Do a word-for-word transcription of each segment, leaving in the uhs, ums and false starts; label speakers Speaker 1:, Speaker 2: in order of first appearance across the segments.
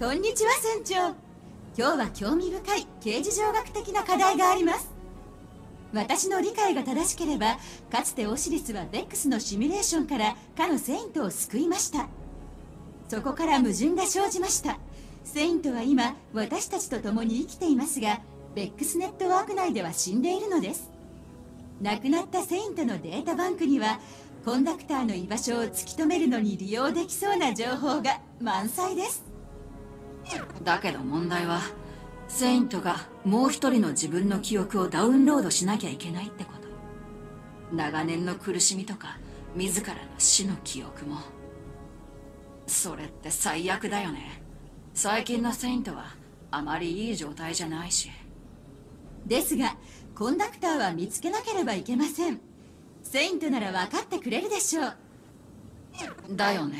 Speaker 1: こんにちは船長。今日は興味深い刑事上学的な課題があります。私の理解が正しければ、かつてオシリスはベックスのシミュレーションからかのセイントを救いました。そこから矛盾が生じました。セイントは今私たちと共に生きていますが、ベックスネットワーク内では死んでいるのです。亡くなったセイントのデータバンクにはコンダクターの居場所を突き止めるのに利用できそうな情報が満載です。
Speaker 2: だけど問題は、セイントがもう一人の自分の記憶をダウンロードしなきゃいけないってこと。長年の苦しみとか自らの死の記憶も。それって最悪だよね。最近のセイントはあまりいい状態じゃないし。
Speaker 1: ですがコンダクターは見つけなければいけません。セイントなら分かってくれるでしょう。
Speaker 2: だよね。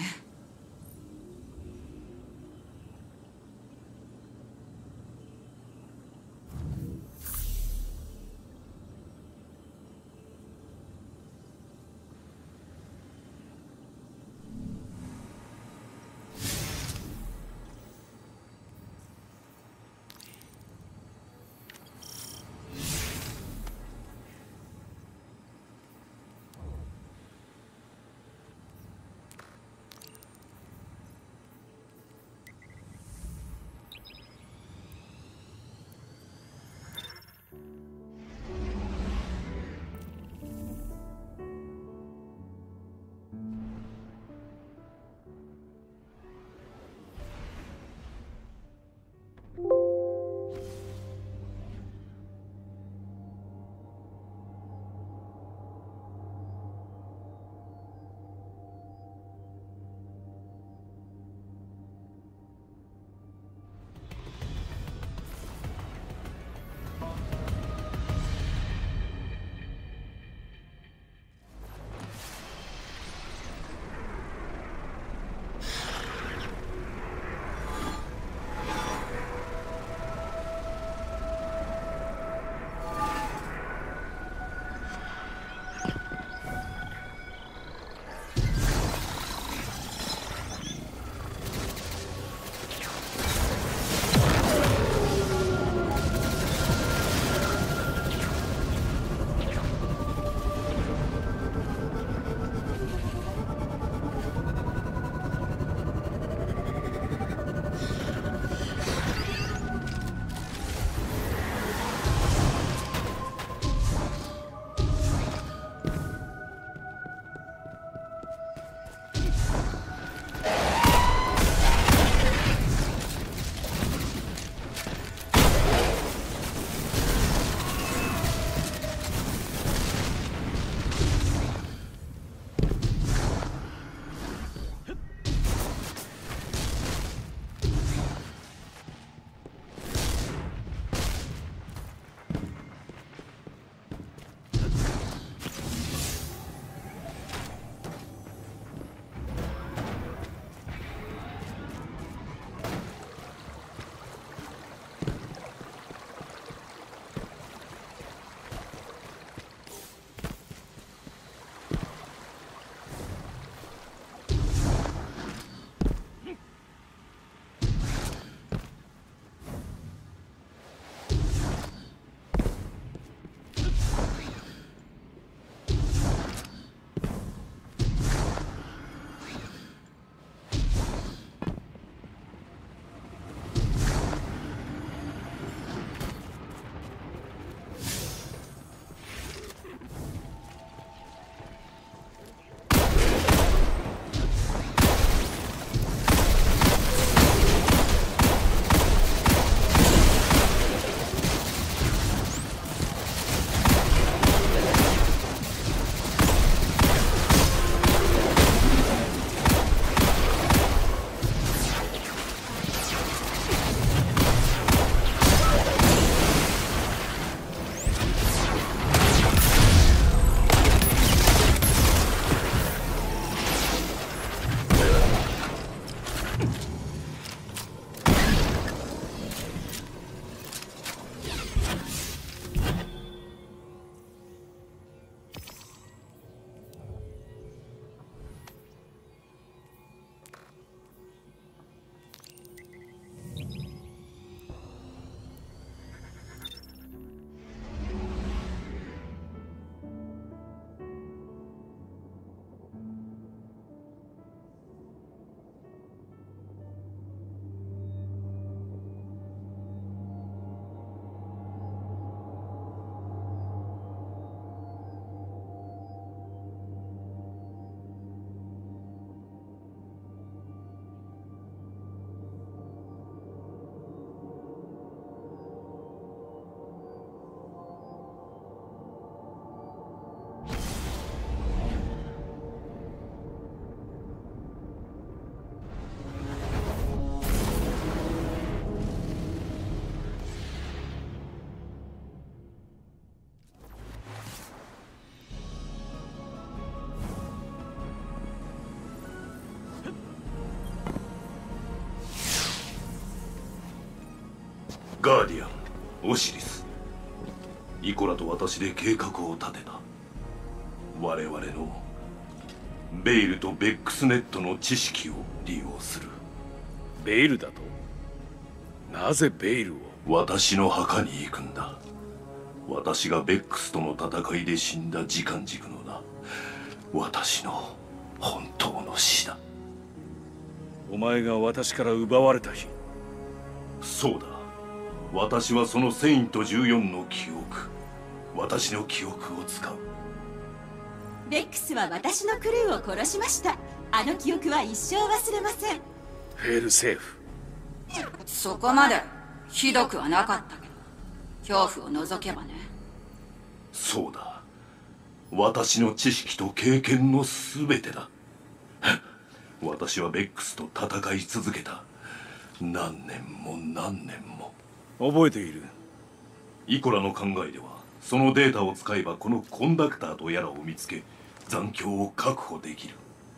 Speaker 3: ガーディアン、オシリス、イコラと私で計画を立てた。我々のベイルとベックスネットの知識を利用する。
Speaker 4: ベイルだと？なぜベイルを？
Speaker 3: 私の墓に行くんだ。私がベックスとの戦いで死んだ時間軸のな、私の本当の死だ。
Speaker 4: お前が私から奪われた日。
Speaker 3: そうだ。私はそのセイントじゅうよんの記憶、私の記憶を使う。
Speaker 1: ベックスは私のクルーを殺しました。あの記憶は一生忘れません。
Speaker 4: フェルセーフ。
Speaker 2: そこまでひどくはなかったけど、恐怖を除けばね。
Speaker 3: そうだ。私の知識と経験の全てだ。私はベックスと戦い続けた。何年も何年も。
Speaker 4: 覚えている。
Speaker 3: イコラの考えでは、そのデータを使えばこのコンダクターとやらを見つけ、残響を確保できる。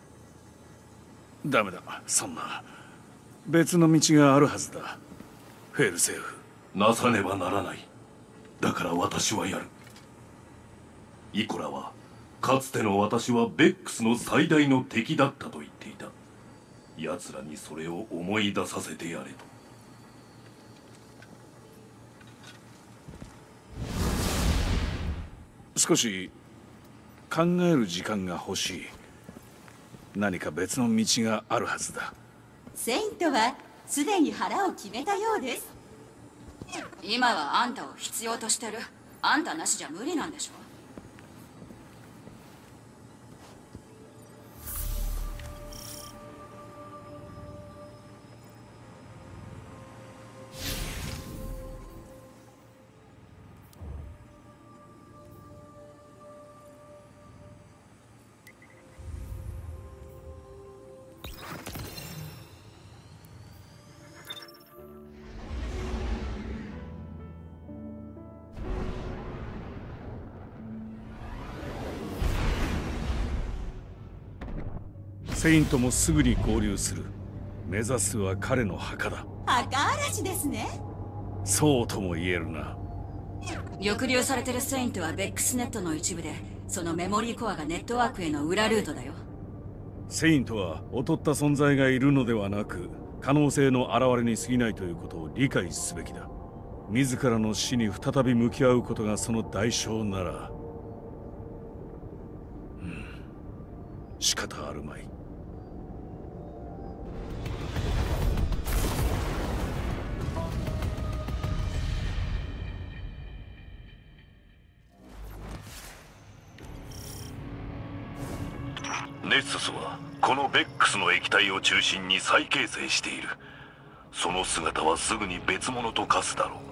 Speaker 4: ダメだ、そんな。別の道があるはずだ。フェルセーフ。
Speaker 3: なさねばならない。だから私はやる。イコラは、かつての私はベックスの最大の敵だったと言っていた。奴らにそれを思い出させてやれと。
Speaker 4: 少し考える時間が欲しい。何か別の道があるはずだ。
Speaker 1: セイントはすでに腹を決めたようです。
Speaker 2: 今はあんたを必要としてる。あんたなしじゃ無理なんでしょ。
Speaker 4: セイントもすぐに合流する。目指すは彼の墓だ。
Speaker 1: 墓嵐ですね。
Speaker 4: そうとも言えるな。
Speaker 2: 抑留されてるセイントはベックスネットの一部で、そのメモリーコアがネットワークへの裏ルートだよ。
Speaker 4: セイントは劣った存在がいるのではなく、可能性の現れに過ぎないということを理解すべきだ。自らの死に再び向き合うことがその代償なら、うん、仕方あるまい。
Speaker 3: ネッススはこのベックスの液体を中心に再形成している。その姿はすぐに別物と化すだろう。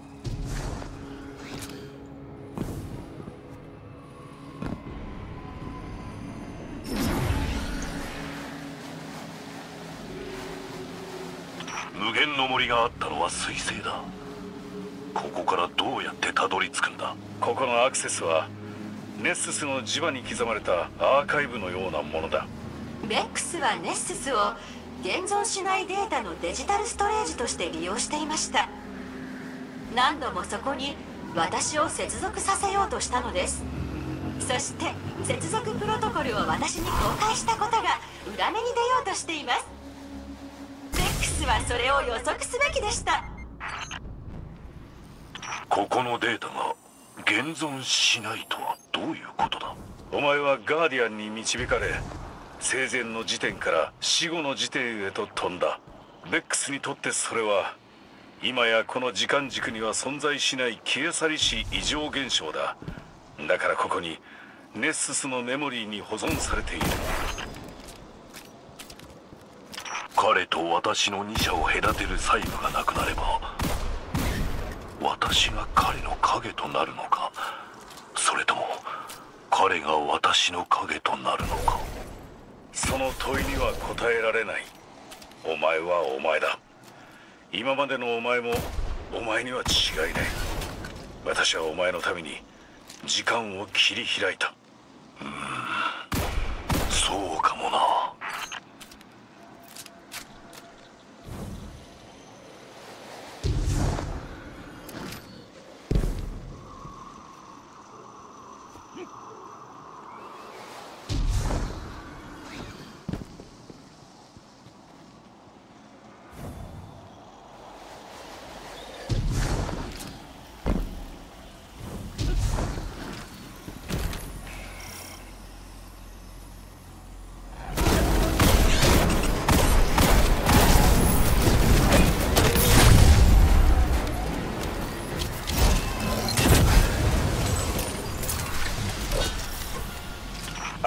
Speaker 3: 無限の森があったのは彗星だ。ここからどうやってたどり着くんだ？
Speaker 4: ここのアクセスはネッススの磁場に刻まれたアーカイブのようなものだ。
Speaker 1: ベックスはネッススを現存しないデータのデジタルストレージとして利用していました。何度もそこに私を接続させようとしたのです。そして接続プロトコルを私に公開したことが裏目に出ようとしています。ベックスはそれを予測すべきでした。
Speaker 3: ここのデータが現存しないとはどういうことだ？
Speaker 4: お前はガーディアンに導かれ、生前の時点から死後の時点へと飛んだ。ベックスにとってそれは今やこの時間軸には存在しない消え去りし異常現象だ。だからここにネッススのメモリーに保存されている。
Speaker 3: 彼と私の二者を隔てる細部がなくなれば、私が彼の影となるのか、それとも彼が私の影となるのか。
Speaker 4: その問いには答えられない。お前はお前だ。今までのお前もお前には違いない。私はお前のために時間を切り開いた。
Speaker 3: うーん、そうかもな。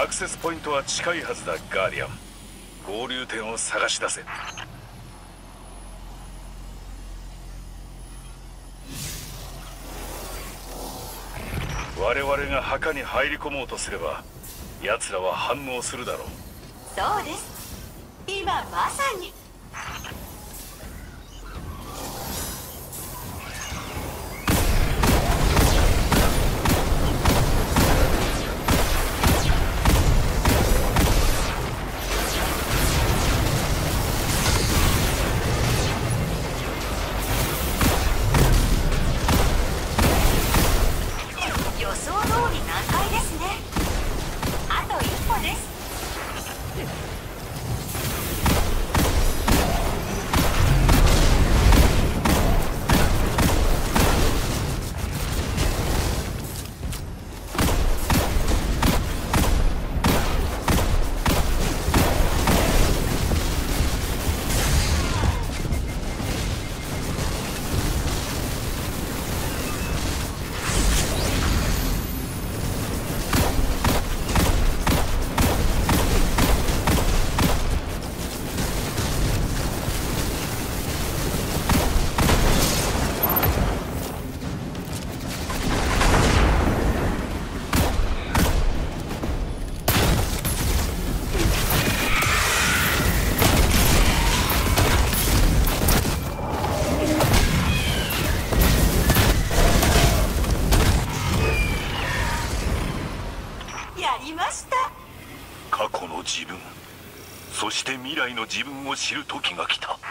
Speaker 4: アクセスポイントは近いはずだ。ガーディアン、合流点を探し出せ。我々が墓に入り込もうとすれば奴らは反応するだろう。
Speaker 1: そうです。今まさに。予想通り難解ですね。あと一歩です。やりました。
Speaker 3: 過去の自分、そして未来の自分を知る時が来た。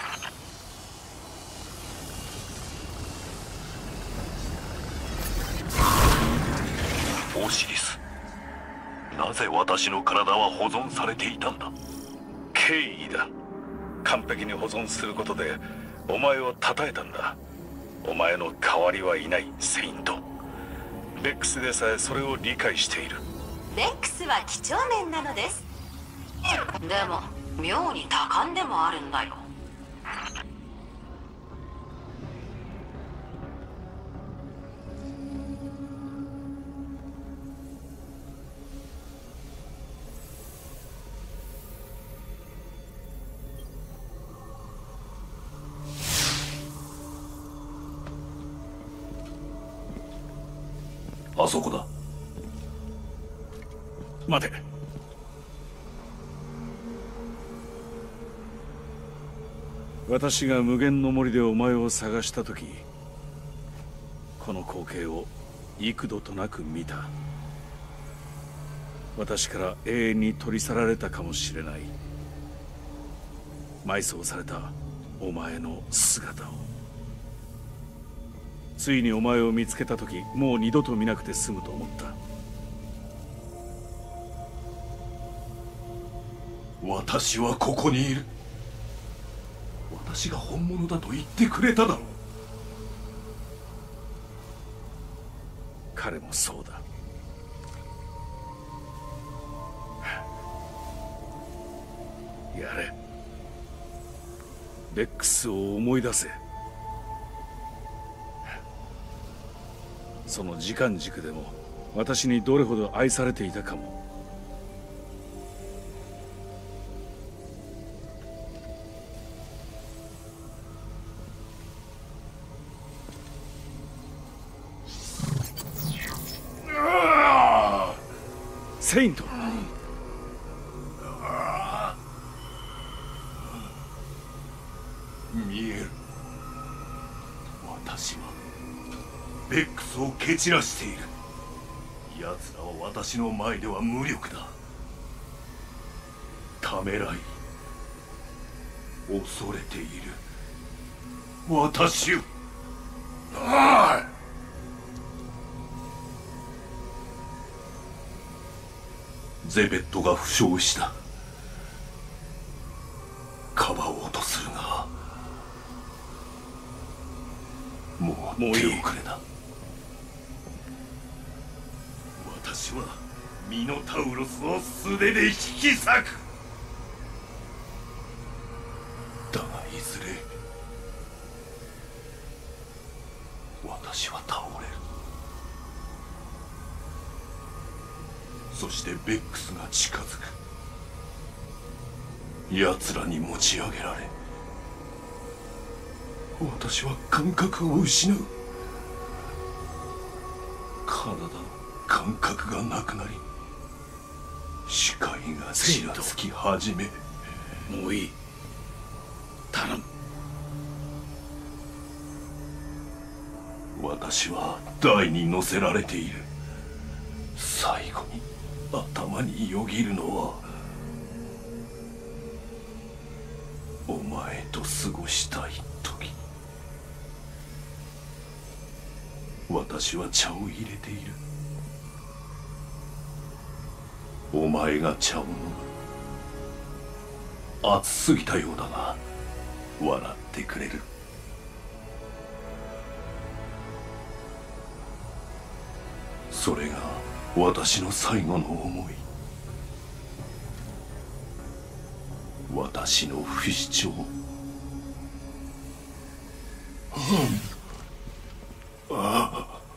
Speaker 3: オシリス、なぜ私の体は保存されていたんだ。
Speaker 4: 敬意だ。完璧に保存することでお前を称えたんだ。お前の代わりはいない、セイント。レックスでさえそれを理解している。
Speaker 1: レックスは几帳面なのです。
Speaker 2: でも妙に多感でもあるんだよ。
Speaker 3: あそこだ。
Speaker 5: 待て。私が無限の森でお前を探した時、この光景を幾度となく見た。私から永遠に取り去られたかもしれない埋葬されたお前の姿を。ついにお前を見つけた時、もう二度と見なくて済むと思った。
Speaker 3: 私はここにいる。私が本物だと言ってくれただろう。
Speaker 5: 彼もそうだ。やれ。レックスを思い出せ。その時間軸でも私にどれほど愛されていたかも。セイント、
Speaker 3: 見える。私はベックスを蹴散らしている。奴らは私の前では無力だ。ためらい、恐れている私を。ああ、ゼベットが負傷した。かばおうとするが、もう手遅れだ。私はミノタウロスを素手で引き裂く。だがいずれ私は倒れる。 そしてベックスが近づく。奴らに持ち上げられ、私は感覚を失う。体の感覚がなくなり、視界がちらつき始め。
Speaker 5: もういい、頼む。
Speaker 3: 私は台に乗せられている。最後に頭によぎるのは、お前と過ごしたい時。私は茶を入れている。お前が茶を飲む。熱すぎたようだが笑ってくれる。それが私の最後の思い。私の不死鳥。ああ、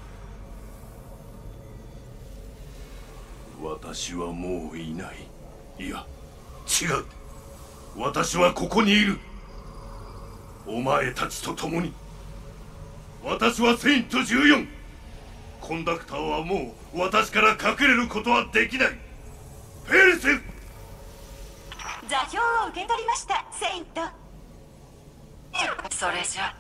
Speaker 3: 私はもういない。いや、違う。私はここにいる。お前たちと共に。私はセイントじゅうよん。コンダクターはもう私から隠れることはできない。ペルセフ。
Speaker 1: 座標を受け取りました、セイント。
Speaker 2: それじゃ。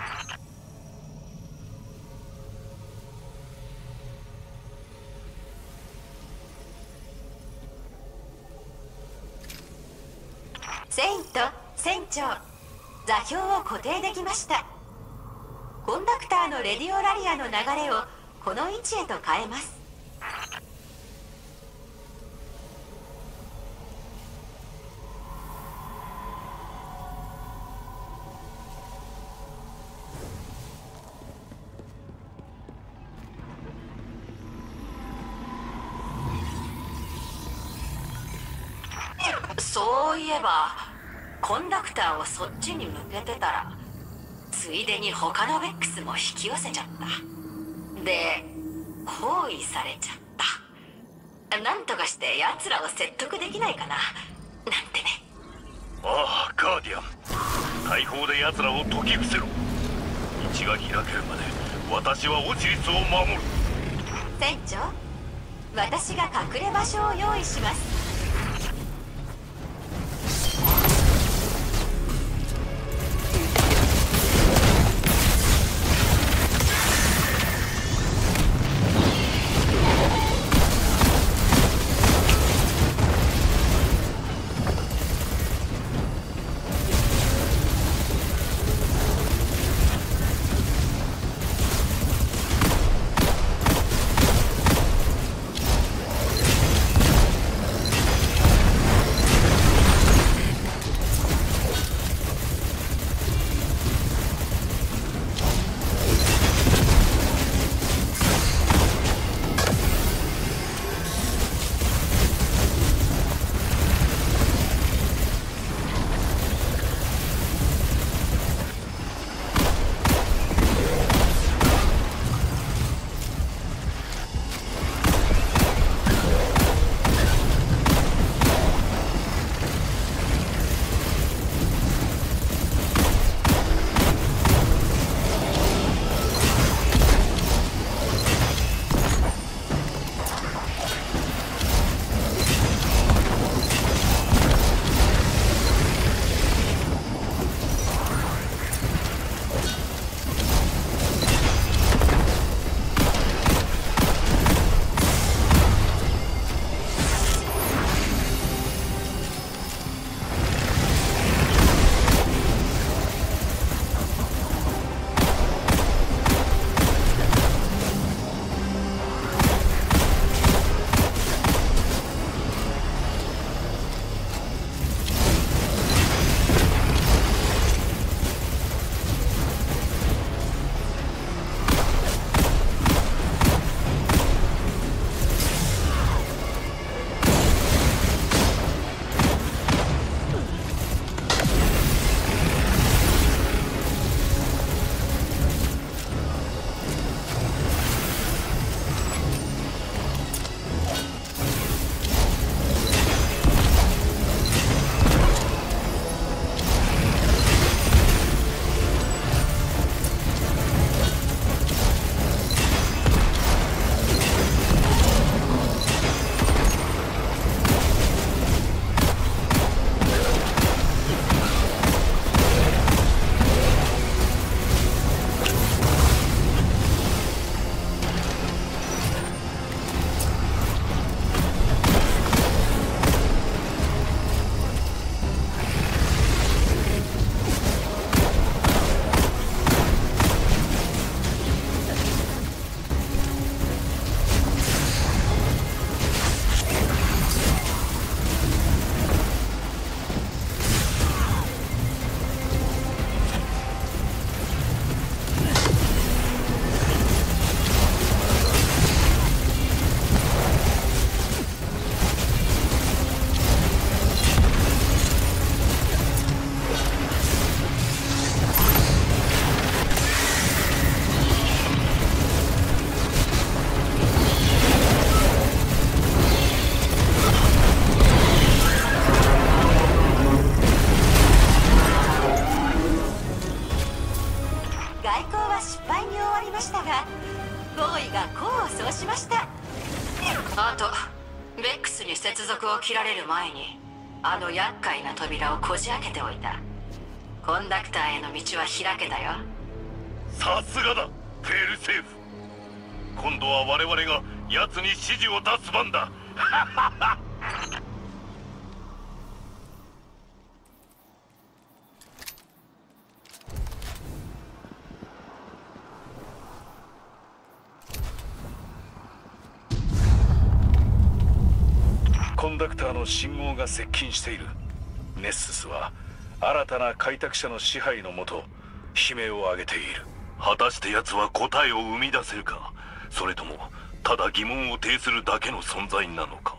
Speaker 1: セイント、船長、座標を固定できました。コンダクターのレディオラリアの流れをこの位置へと変えます。
Speaker 2: そういえばコンダクターをそっちに向けてたら、ついでに他のベックスも引き寄せちゃった。で包囲されちゃった。なんとかして奴らを説得できないかな、なんてね。
Speaker 4: ああ、ガーディアン、大砲で奴らを解き伏せろ。道が開けるまで私はオシリスを守る。
Speaker 1: 船長、私が隠れ場所を用意します。
Speaker 2: 束を切られる前にあの厄介な扉をこじ開けておいた。コンダクターへの道は開けたよ。
Speaker 4: さすがだフェールセーフ。今度は我々が奴に指示を出す番だ。コンダクターの信号が接近している。ネッススは新たな開拓者の支配のもと悲鳴を上げている。
Speaker 3: 果たして奴は答えを生み出せるか、それともただ疑問を呈するだけの存在なのか。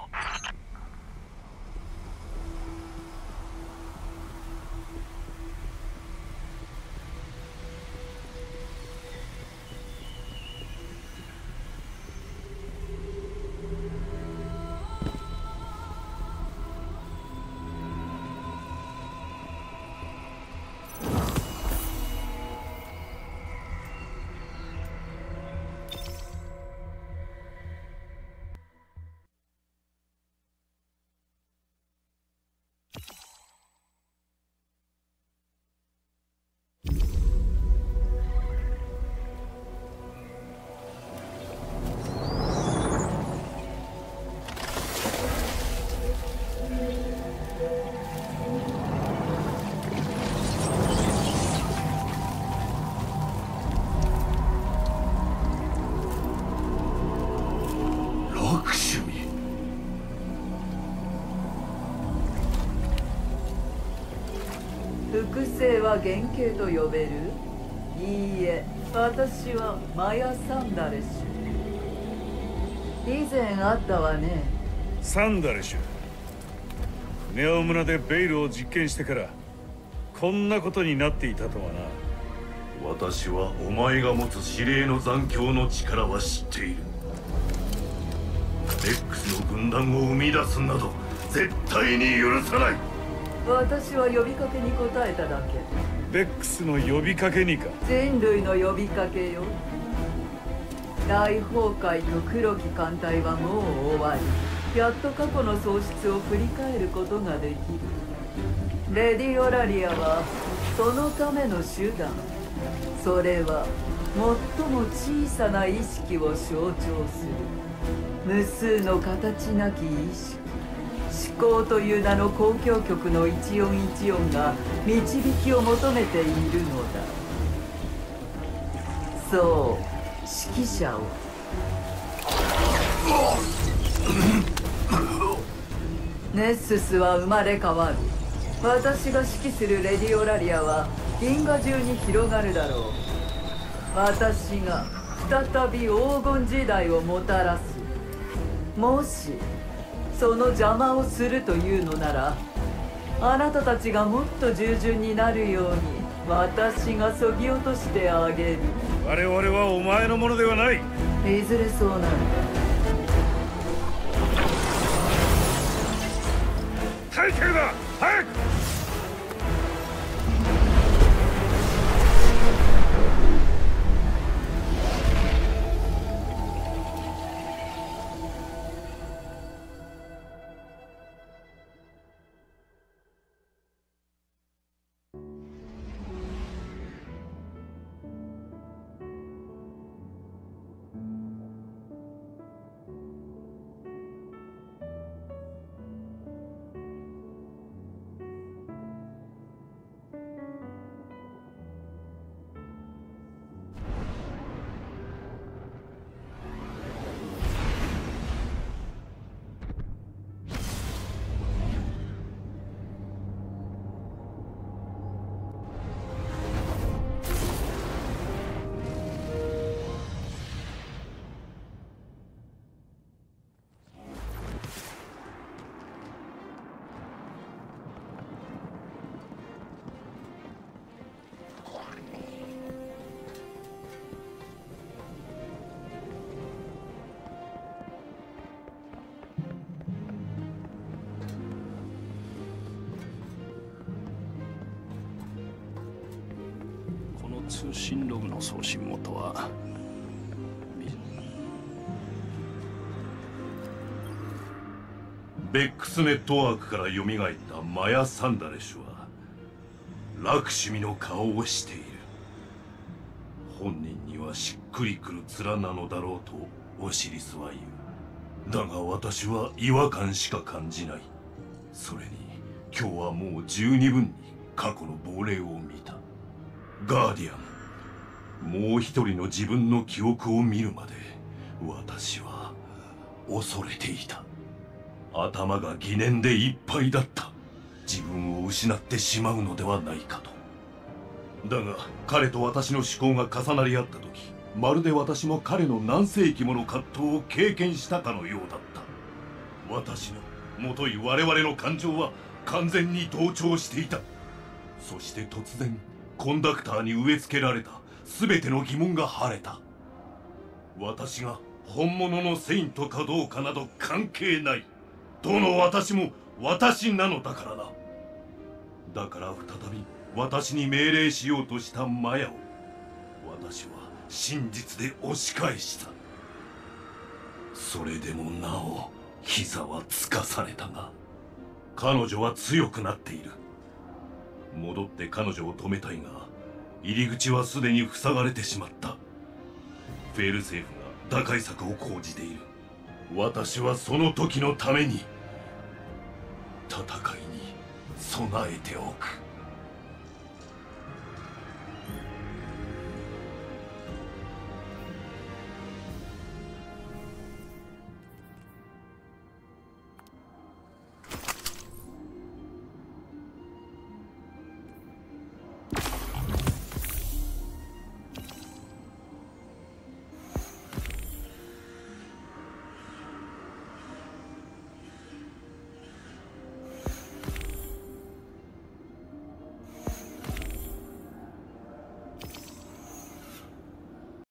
Speaker 6: 複製は原型と呼べる？いいえ、私はマヤ・サンダレシュ。以前あったわね。
Speaker 5: サンダレシュ、ネオ村でベイルを実験してからこんなことになっていたとはな。
Speaker 3: 私はお前が持つ指令の残響の力は知っている。レックスの軍団を生み出すなど絶対に許さない。
Speaker 6: 私は呼びかけに応えただけ。
Speaker 5: ベックスの呼びかけにか？
Speaker 6: 人類の呼びかけよ。大崩壊と黒き艦隊はもう終わり、やっと過去の喪失を振り返ることができる。レディオラリアはそのための手段。それは最も小さな意識を象徴する無数の形なき意識。思考という名の交響曲の一音一音が導きを求めているのだ。そう、指揮者を。ネッススは生まれ変わる。私が指揮するレディオラリアは銀河中に広がるだろう。私が再び黄金時代をもたらす。もしその邪魔をするというのなら、あなたたちがもっと従順になるように私がそぎ落としてあげる。
Speaker 5: 我々はお前のものではない。
Speaker 6: いずれそうなる。
Speaker 5: 耐えてるな、早く！通信ログの送信元は
Speaker 3: ベックスネットワークから蘇ったマヤ・サンダレシュはラクシュミの顔をしている。本人にはしっくりくる面なのだろうとオシリスは言う。だが私は違和感しか感じない。それに今日はもう十二分に過去の亡霊を見た。ガーディアン、もう一人の自分の記憶を見るまで私は恐れていた。頭が疑念でいっぱいだった。自分を失ってしまうのではないかと。だが彼と私の思考が重なり合った時、まるで私も彼の何世紀もの葛藤を経験したかのようだった。私のもとい我々の感情は完全に同調していた。そして突然コンダクターに植え付けられた全ての疑問が晴れた。私が本物のセイントかどうかなど関係ない。どの私も私なのだからな。だから再び私に命令しようとしたマヤを私は真実で押し返した。それでもなお膝はつかされたが、彼女は強くなっている。戻って彼女を止めたいが、入り口はすでに塞がれてしまった。フェールセーフが打開策を講じている。私はその時のために戦いに備えておく。